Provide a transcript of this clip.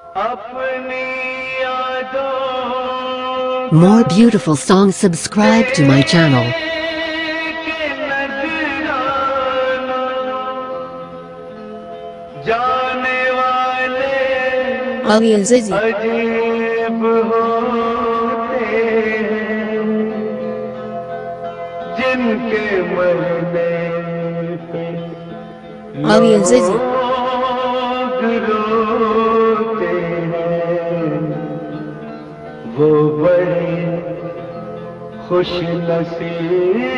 More beautiful songs. Subscribe to my channel. Ali Azizi. अजीब होते हैं जिनके मरने पे Ali Azizi. लोग रोते हैं वो बड़े खुश नसीब